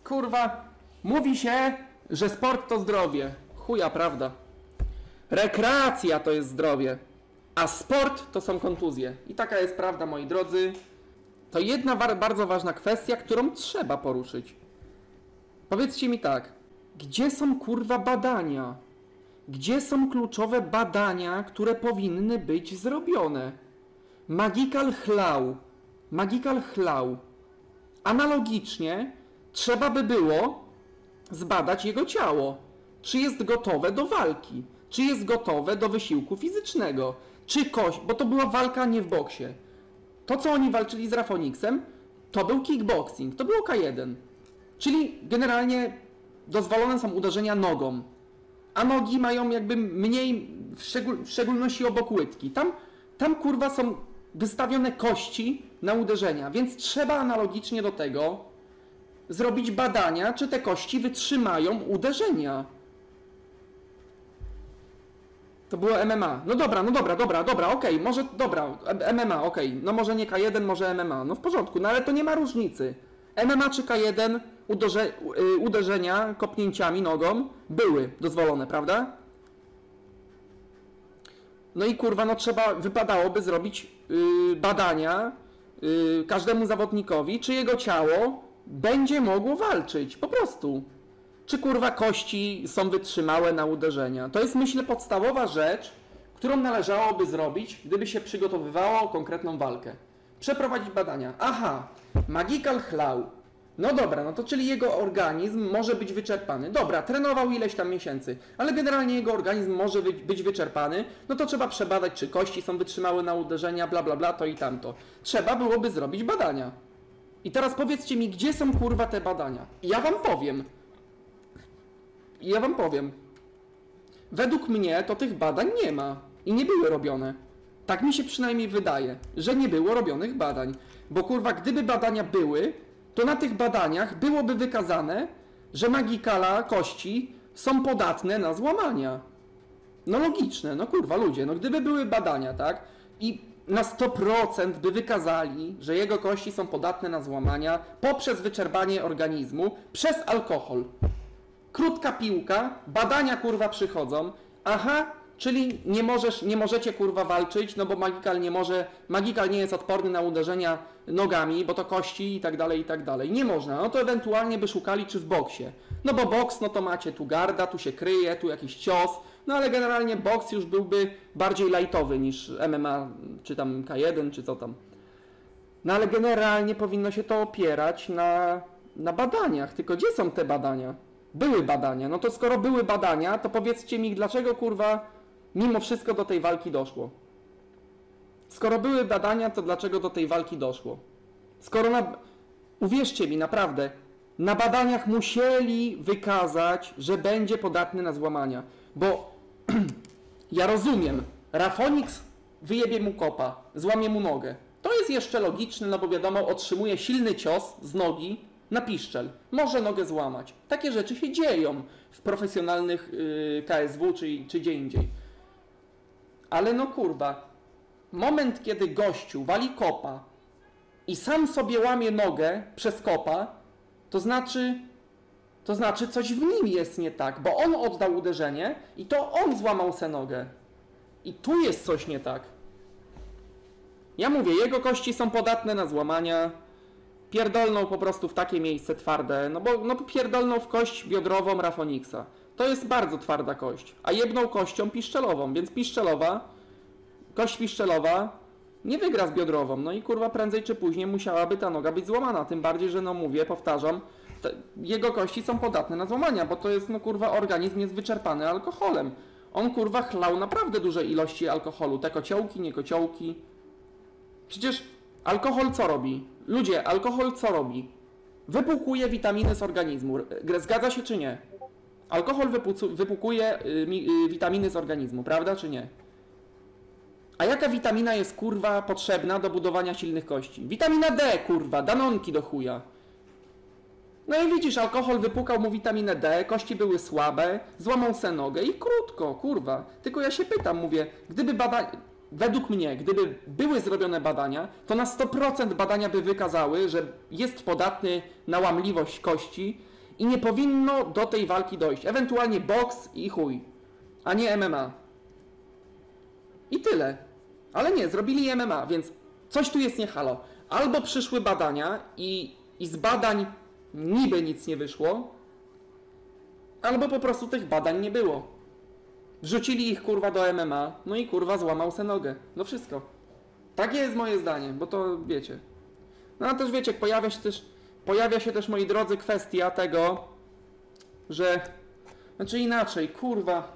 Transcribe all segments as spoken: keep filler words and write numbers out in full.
kurwa, mówi się, że sport to zdrowie. Chuja, prawda. Rekreacja to jest zdrowie, a sport to są kontuzje. I taka jest prawda, moi drodzy. To jedna bardzo ważna kwestia, którą trzeba poruszyć. Powiedzcie mi tak, gdzie są kurwa badania? Gdzie są kluczowe badania, które powinny być zrobione? Magical chlał. Magical chlał. Analogicznie trzeba by było zbadać jego ciało. Czy jest gotowe do walki? Czy jest gotowe do wysiłku fizycznego? Czy kość, bo to była walka nie w boksie. To, co oni walczyli z Rafoniksem, to był kickboxing, to było K jeden. Czyli generalnie dozwolone są uderzenia nogą. A nogi mają jakby mniej, w, szczegól, w szczególności obok łydki. Tam, tam kurwa są wystawione kości na uderzenia, więc trzeba analogicznie do tego zrobić badania, czy te kości wytrzymają uderzenia. To było M M A. No dobra, no dobra, dobra, dobra, okej, okay, może, dobra, M M A, okej, okay. No może nie K jeden, może M M A, no w porządku, no ale to nie ma różnicy. M M A czy K jeden, uderze, uderzenia kopnięciami nogą były dozwolone, prawda? No i kurwa, no trzeba, wypadałoby zrobić yy, badania yy, każdemu zawodnikowi, czy jego ciało będzie mogło walczyć, po prostu. Czy kurwa kości są wytrzymałe na uderzenia. To jest, myślę, podstawowa rzecz, którą należałoby zrobić, gdyby się przygotowywało konkretną walkę. Przeprowadzić badania. Aha, Magical chlał. No dobra, no to czyli jego organizm może być wyczerpany. Dobra, trenował ileś tam miesięcy, ale generalnie jego organizm może być wyczerpany, no to trzeba przebadać, czy kości są wytrzymałe na uderzenia, bla bla bla, to i tamto. Trzeba byłoby zrobić badania. I teraz powiedzcie mi, gdzie są kurwa te badania? I ja wam powiem. I ja wam powiem. Według mnie to tych badań nie ma i nie były robione. Tak mi się przynajmniej wydaje, że nie było robionych badań. Bo kurwa, gdyby badania były, to na tych badaniach byłoby wykazane, że magikala kości są podatne na złamania. No logiczne, no kurwa ludzie, no gdyby były badania, tak? I na sto procent by wykazali, że jego kości są podatne na złamania poprzez wyczerpanie organizmu przez alkohol. Krótka piłka, badania kurwa przychodzą, aha, czyli nie możesz, nie możecie kurwa walczyć, no bo Magical nie może, Magical nie jest odporny na uderzenia nogami, bo to kości i tak dalej, i tak dalej. Nie można, no to ewentualnie by szukali czy w boksie. No bo boks, no to macie tu garda, tu się kryje, tu jakiś cios, no ale generalnie boks już byłby bardziej lightowy niż M M A, czy tam K jeden, czy co tam. No ale generalnie powinno się to opierać na, na badaniach, tylko gdzie są te badania? Były badania, no to skoro były badania, to powiedzcie mi, dlaczego kurwa mimo wszystko do tej walki doszło? Skoro były badania, to dlaczego do tej walki doszło? Skoro na... Uwierzcie mi, naprawdę, na badaniach musieli wykazać, że będzie podatny na złamania. Bo ja rozumiem, Rafoniks wyjebie mu kopa, złamie mu nogę. To jest jeszcze logiczne, no bo wiadomo, otrzymuje silny cios z nogi na piszczel. Może nogę złamać. Takie rzeczy się dzieją w profesjonalnych yy, K S W czy, czy gdzie indziej. Ale no kurwa, moment kiedy gościu wali kopa i sam sobie łamie nogę przez kopa, to znaczy, to znaczy coś w nim jest nie tak, bo on oddał uderzenie i to on złamał se nogę. I tu jest coś nie tak. Ja mówię, jego kości są podatne na złamania, pierdolną po prostu w takie miejsce twarde, no bo no pierdolną w kość biodrową Rafoniksa. To jest bardzo twarda kość, a jebną kością piszczelową, więc piszczelowa, kość piszczelowa nie wygra z biodrową, no i kurwa prędzej czy później musiałaby ta noga być złamana, tym bardziej, że no mówię, powtarzam, te, jego kości są podatne na złamania, bo to jest no kurwa organizm jest wyczerpany alkoholem. On kurwa chlał naprawdę duże ilości alkoholu, te kociołki, nie kociołki. Przecież alkohol co robi? Ludzie, alkohol co robi? Wypłukuje witaminy z organizmu. Zgadza się czy nie? Alkohol wypłukuje y, y, witaminy z organizmu, prawda czy nie? A jaka witamina jest kurwa potrzebna do budowania silnych kości? Witamina D, kurwa, danonki do chuja. No i widzisz, alkohol wypukał mu witaminę D, kości były słabe, złamał se nogę i krótko, kurwa. Tylko ja się pytam, mówię, gdyby badania, według mnie, gdyby były zrobione badania, to na sto procent badania by wykazały, że jest podatny na łamliwość kości I nie powinno do tej walki dojść. Ewentualnie boks i chuj, a nie M M A. I tyle. Ale nie, zrobili M M A, więc coś tu jest nie halo. Albo przyszły badania i, i z badań niby nic nie wyszło, albo po prostu tych badań nie było. Wrzucili ich kurwa do M M A, no i kurwa złamał se nogę. No wszystko. Takie jest moje zdanie, bo to wiecie. No a też wiecie, pojawia się też, pojawia się też, moi drodzy, kwestia tego, że... Znaczy inaczej, kurwa.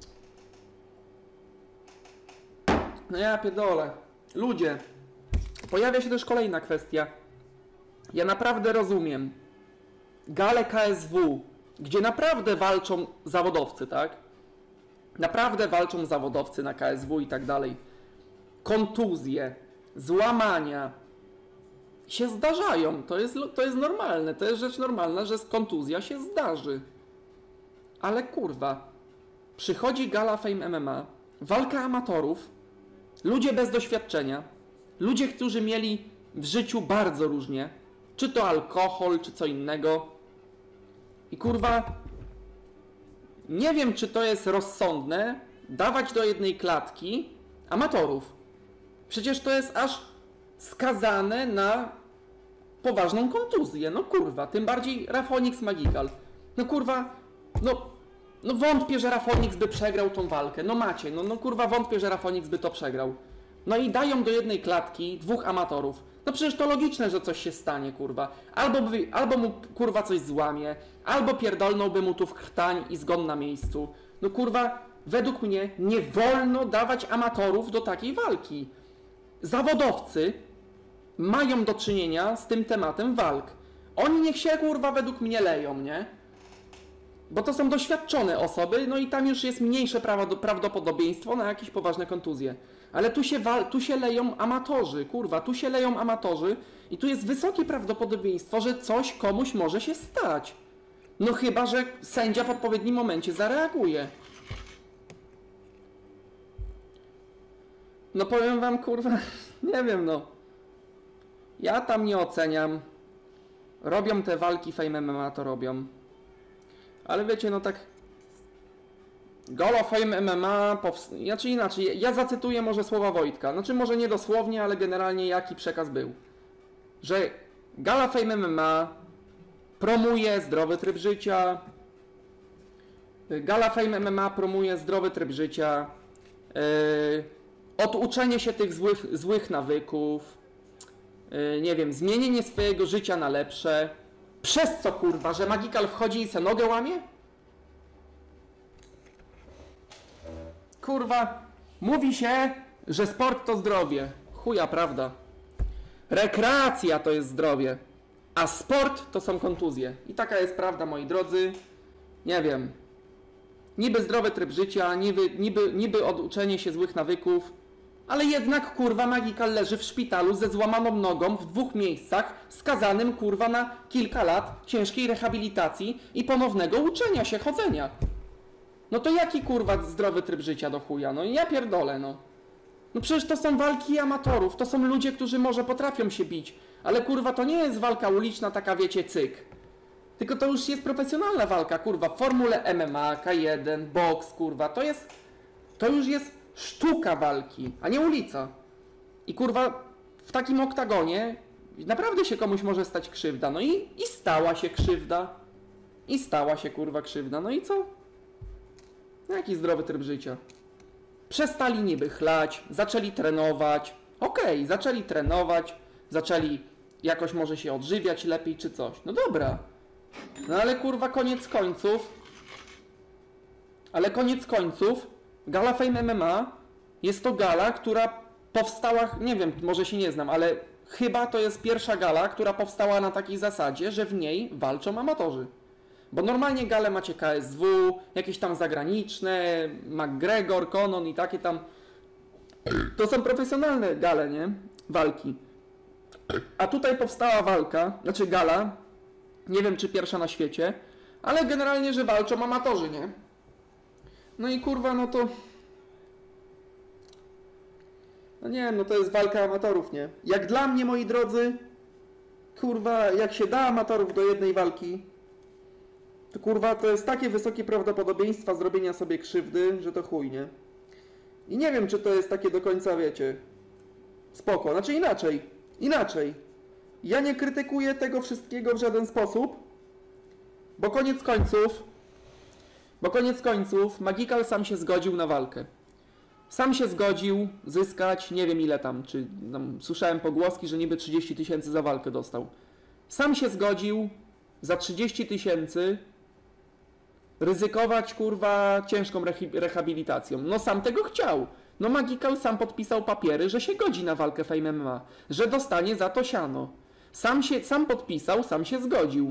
No ja pierdolę. Ludzie. Pojawia się też kolejna kwestia. Ja naprawdę rozumiem. Gale K S W, gdzie naprawdę walczą zawodowcy, tak? Naprawdę walczą zawodowcy na K S W i tak dalej. Kontuzje, złamania się zdarzają. To jest, to jest normalne. To jest rzecz normalna, że kontuzja się zdarzy. Ale kurwa, przychodzi gala Fame M M A, walka amatorów, ludzie bez doświadczenia, ludzie, którzy mieli w życiu bardzo różnie, czy to alkohol, czy co innego. I kurwa, nie wiem, czy to jest rozsądne dawać do jednej klatki amatorów. Przecież to jest aż skazane na poważną kontuzję. No kurwa, tym bardziej Rafonix Magical. No kurwa, no, no wątpię, że Rafonix by przegrał tą walkę. No macie, no, no kurwa wątpię, że Rafonix by to przegrał. No i dają do jednej klatki dwóch amatorów. No przecież to logiczne, że coś się stanie, kurwa. Albo, by, albo mu kurwa coś złamie, albo pierdolnąłby mu tu w krtań i zgon na miejscu. No kurwa, według mnie nie wolno dawać amatorów do takiej walki. Zawodowcy mają do czynienia z tym tematem walk. Oni niech się kurwa według mnie leją, nie? Bo to są doświadczone osoby, no i tam już jest mniejsze prawdopodobieństwo na jakieś poważne kontuzje. Ale tu się, wal, tu się leją amatorzy, kurwa, tu się leją amatorzy i tu jest wysokie prawdopodobieństwo, że coś komuś może się stać. No chyba, że sędzia w odpowiednim momencie zareaguje. No powiem wam, kurwa, nie wiem, no. Ja tam nie oceniam. Robią te walki Fame M M A, to robią. Ale wiecie, no tak... Gala Fame M M A, powst... znaczy inaczej, ja zacytuję może słowa Wojtka, znaczy może nie dosłownie, ale generalnie jaki przekaz był. Że Gala Fame M M A promuje zdrowy tryb życia, Gala Fame M M A promuje zdrowy tryb życia, yy, oduczenie się tych złych, złych nawyków, yy, nie wiem, zmienienie swojego życia na lepsze. Przez co kurwa, że Magical wchodzi i se nogę łamie? Kurwa, mówi się, że sport to zdrowie. Chuja prawda. Rekreacja to jest zdrowie, a sport to są kontuzje. I taka jest prawda, moi drodzy. Nie wiem. Niby zdrowy tryb życia, niby, niby, niby oduczenie się złych nawyków, ale jednak kurwa Magical leży w szpitalu ze złamaną nogą w dwóch miejscach, skazanym kurwa na kilka lat ciężkiej rehabilitacji i ponownego uczenia się chodzenia. No to jaki kurwa zdrowy tryb życia do chuja? No ja pierdolę, no. No przecież to są walki amatorów, to są ludzie, którzy może potrafią się bić, ale kurwa to nie jest walka uliczna taka, wiecie, cyk. Tylko to już jest profesjonalna walka, kurwa, w formule M M A, K jeden, boks, kurwa, to jest, to już jest sztuka walki, a nie ulica. I kurwa w takim oktagonie naprawdę się komuś może stać krzywda, no i, i stała się krzywda. I stała się kurwa krzywda, no i co? No jaki zdrowy tryb życia? Przestali niby chlać, zaczęli trenować. Okej, okay, zaczęli trenować, zaczęli jakoś może się odżywiać lepiej czy coś. No dobra. No ale kurwa koniec końców, ale koniec końców Gala Fame M M A jest to gala, która powstała, nie wiem, może się nie znam, ale chyba to jest pierwsza gala, która powstała na takiej zasadzie, że w niej walczą amatorzy. Bo normalnie gale macie K S W, jakieś tam zagraniczne, McGregor, Conon i takie tam. To są profesjonalne gale, nie? Walki. A tutaj powstała walka, znaczy gala, nie wiem czy pierwsza na świecie, ale generalnie, że walczą amatorzy, nie? No i kurwa, no to... No nie wiem, no to jest walka amatorów, nie? Jak dla mnie, moi drodzy, kurwa, jak się da amatorów do jednej walki, To kurwa, to jest takie wysokie prawdopodobieństwa zrobienia sobie krzywdy, że to chuj, nie? I nie wiem, czy to jest takie do końca, wiecie, spoko. Znaczy inaczej, inaczej. Ja nie krytykuję tego wszystkiego w żaden sposób, bo koniec końców, bo koniec końców Magical sam się zgodził na walkę. Sam się zgodził zyskać, nie wiem ile tam, czy tam, słyszałem pogłoski, że niby trzydzieści tysięcy za walkę dostał. Sam się zgodził za trzydzieści tysięcy ryzykować, kurwa, ciężką rehabilitacją. No sam tego chciał. No Magical sam podpisał papiery, że się godzi na walkę Fame M M A, że dostanie za to siano. Sam się, sam podpisał, sam się zgodził.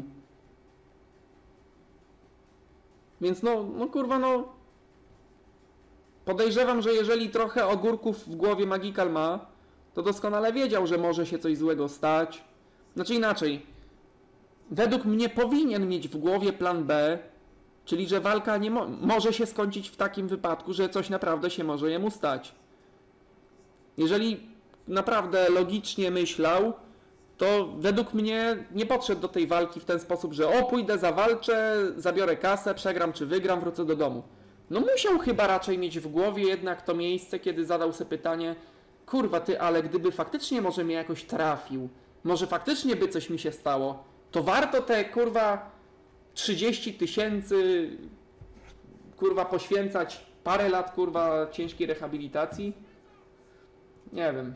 Więc no, no kurwa, no... Podejrzewam, że jeżeli trochę ogórków w głowie Magical ma, to doskonale wiedział, że może się coś złego stać. Znaczy inaczej. Według mnie powinien mieć w głowie plan B, czyli że walka nie mo może się skończyć w takim wypadku, że coś naprawdę się może jemu stać. Jeżeli naprawdę logicznie myślał, to według mnie nie podszedł do tej walki w ten sposób, że o, pójdę, zawalczę, zabiorę kasę, przegram czy wygram, wrócę do domu. No musiał chyba raczej mieć w głowie jednak to miejsce, kiedy zadał sobie pytanie, kurwa ty, ale gdyby faktycznie może mnie jakoś trafił, może faktycznie by coś mi się stało, to warto te kurwa trzydzieści tysięcy kurwa poświęcać parę lat kurwa ciężkiej rehabilitacji? Nie wiem.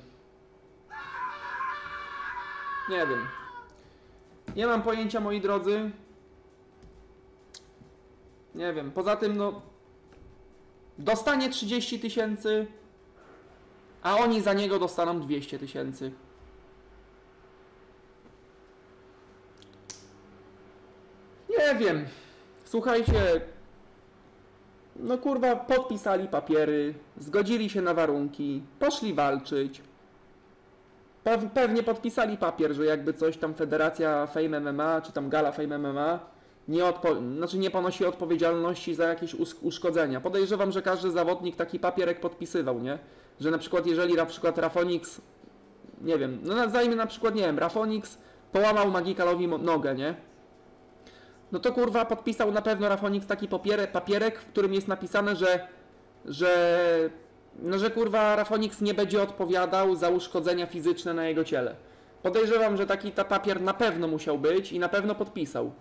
Nie wiem. Nie mam pojęcia, moi drodzy. Nie wiem. Poza tym, no... Dostanie trzydzieści tysięcy, a oni za niego dostaną dwieście tysięcy. Nie wiem. Słuchajcie... No kurwa, podpisali papiery, zgodzili się na warunki, poszli walczyć. Pewnie podpisali papier, że jakby coś tam Federacja Fame M M A, czy tam Gala Fame M M A nie, odpo- znaczy nie ponosi odpowiedzialności za jakieś uszkodzenia. Podejrzewam, że każdy zawodnik taki papierek podpisywał, nie? Że na przykład jeżeli na przykład Rafonix, nie wiem, no nazwijmy na przykład, nie wiem, Rafonix połamał Magicalowi nogę, nie? No to kurwa podpisał na pewno Rafonix taki papierek, papierek, w którym jest napisane, że, że no że kurwa Rafonix nie będzie odpowiadał za uszkodzenia fizyczne na jego ciele. Podejrzewam, że taki ta papier na pewno musiał być i na pewno podpisał.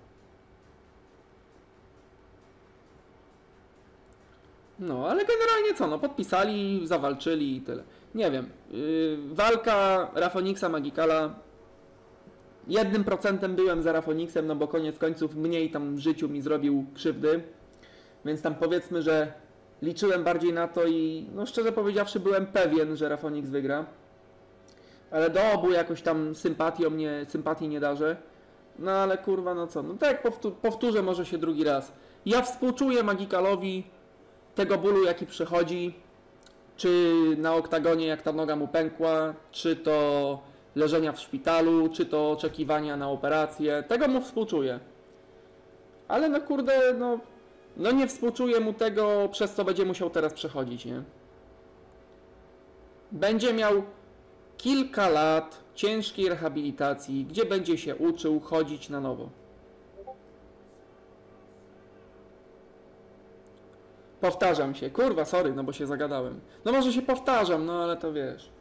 No, ale generalnie co, no podpisali, zawalczyli i tyle. Nie wiem, yy, walka Rafonixa Magicala. Jednym procentem byłem za Rafonixem, no bo koniec końców mniej tam w życiu mi zrobił krzywdy. Więc tam powiedzmy, że liczyłem bardziej na to i no szczerze powiedziawszy byłem pewien, że Rafonix wygra. Ale do obu jakoś tam sympatią nie, sympatii nie darzę. No ale kurwa, no co, no tak jak powtó powtórzę może się drugi raz. Ja współczuję Magicalowi tego bólu, jaki przychodzi. Czy na oktagonie, jak ta noga mu pękła, czy to leżenia w szpitalu, czy to oczekiwania na operację. Tego mu współczuję. Ale no kurde, no... No nie współczuję mu tego, przez co będzie musiał teraz przechodzić, nie? Będzie miał kilka lat ciężkiej rehabilitacji, gdzie będzie się uczył chodzić na nowo. Powtarzam się, kurwa, sorry, no bo się zagadałem. No może się powtarzam, no ale to wiesz.